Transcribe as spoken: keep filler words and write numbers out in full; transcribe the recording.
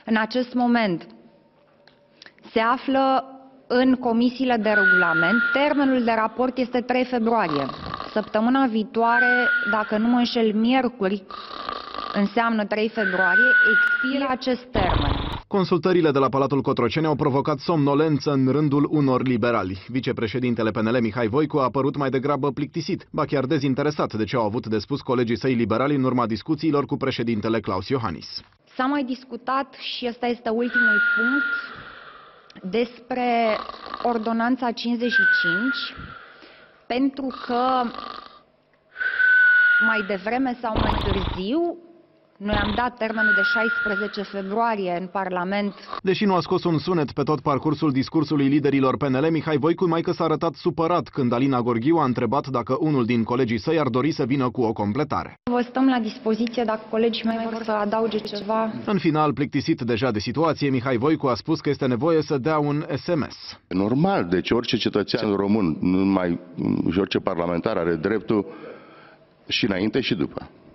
în acest moment se află în comisiile de regulament. Termenul de raport este trei februarie. Săptămâna viitoare, dacă nu mă înșel, miercuri, înseamnă trei februarie, expiră acest termen. Consultările de la Palatul Cotroceni au provocat somnolență în rândul unor liberali. Vicepreședintele P N L Mihai Voicu a părut mai degrabă plictisit, ba chiar dezinteresat de ce au avut de spus colegii săi liberali în urma discuțiilor cu președintele Klaus Iohannis. S-a mai discutat, și ăsta este ultimul punct, despre ordonanța cincizeci și cinci, pentru că mai devreme sau mai târziu noi am dat termenul de șaisprezece februarie în Parlament. Deși nu a scos un sunet pe tot parcursul discursului liderilor P N L, Mihai Voicu mai că s-a arătat supărat când Alina Gorghiu a întrebat dacă unul din colegii săi ar dori să vină cu o completare. Vă stăm la dispoziție dacă colegii mei vor să adauge ceva. În final, plictisit deja de situație, Mihai Voicu a spus că este nevoie să dea un S M S. Normal, deci orice cetățean român, nu numai și orice parlamentar are dreptul și înainte și după.